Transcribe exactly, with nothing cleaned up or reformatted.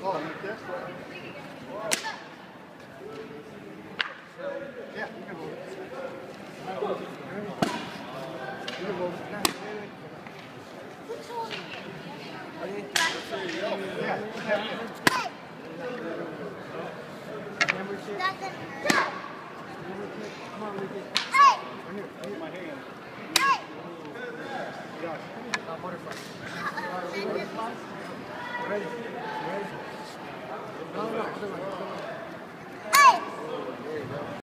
Oh, like this? Yeah, you can move it. You can move it. Yeah. Come on, Ricky. Right here. Right my hand. Josh. Uh, butterfly. Butterfly. Ready? Ready? No, no, other way.